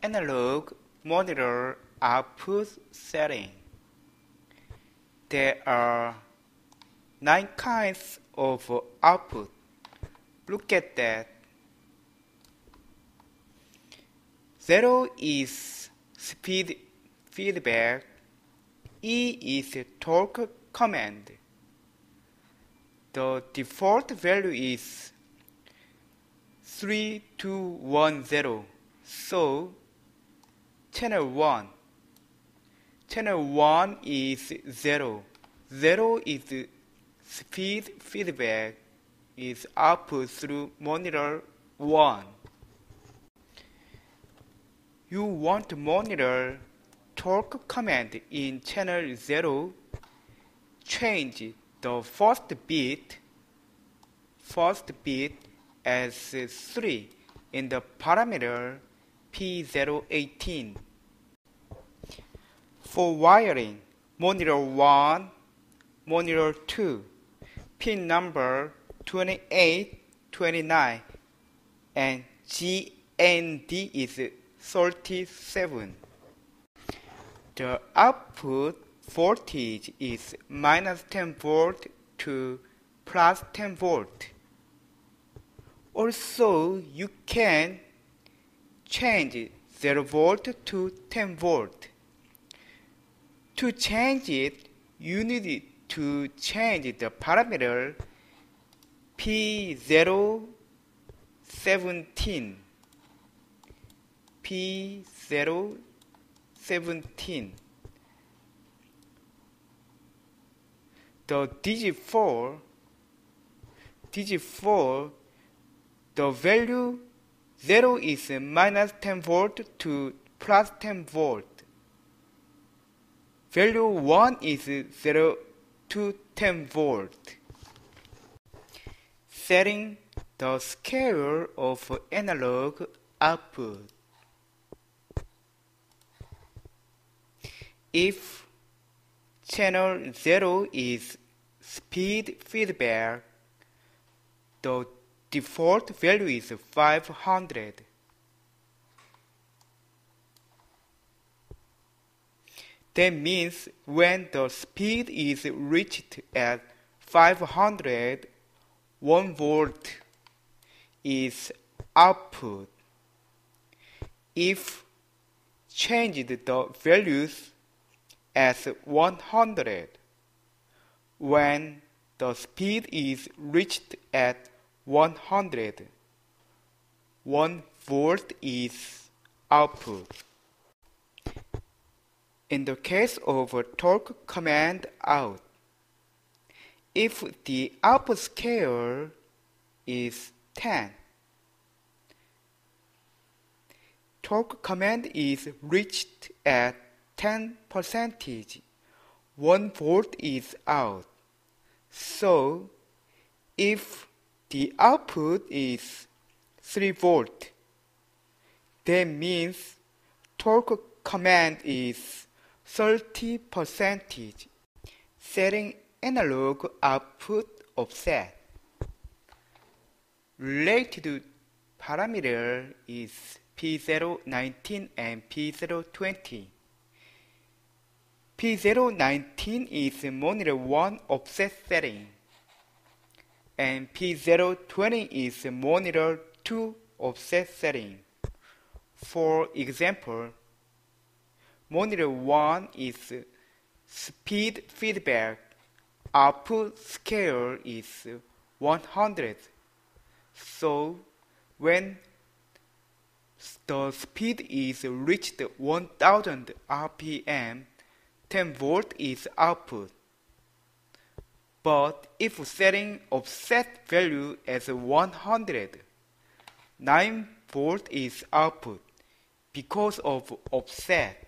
Analog monitor output setting. There are 9 kinds of output. Look at that. 0 is speed feedback. E is torque command. The default value is 3210. So channel 1. Channel 1 is 0. 0 is speed feedback is output through monitor 1. You want to monitor torque command in channel 0. Change the first bit as 3 in the parameter P018. For wiring, monitor 1, monitor 2, pin number 28, 29, and GND is 37. The output voltage is minus 10 volt to plus 10 volt. Also, you can change 0 volt to 10 volt. To change it, you need to change the parameter P017. P017. The digit 4, the value 0 is minus 10 volt to plus 10 volt. Value 1 is 0 to 10 volt. Setting the scale of analog output. If channel 0 is speed feedback, the default value is 500. That means when the speed is reached at 500, 1 volt is output. If changed the values as 100, when the speed is reached at 100, 1 volt is output. In the case of a torque command out, if the output scale is 10, torque command is reached at 10%, 1 volt is out. So, if the output is 3 volt, that means torque command is 30%. Setting analog output offset. Related parameter is P019 and P020. P019 is monitor 1 offset setting, and P020 is monitor 2 offset setting. For example, monitor 1 is speed feedback, output scale is 100. So, when the speed is reached 1000 RPM, 10 volt is output. But if setting offset value as 100, 9 volt is output because of offset.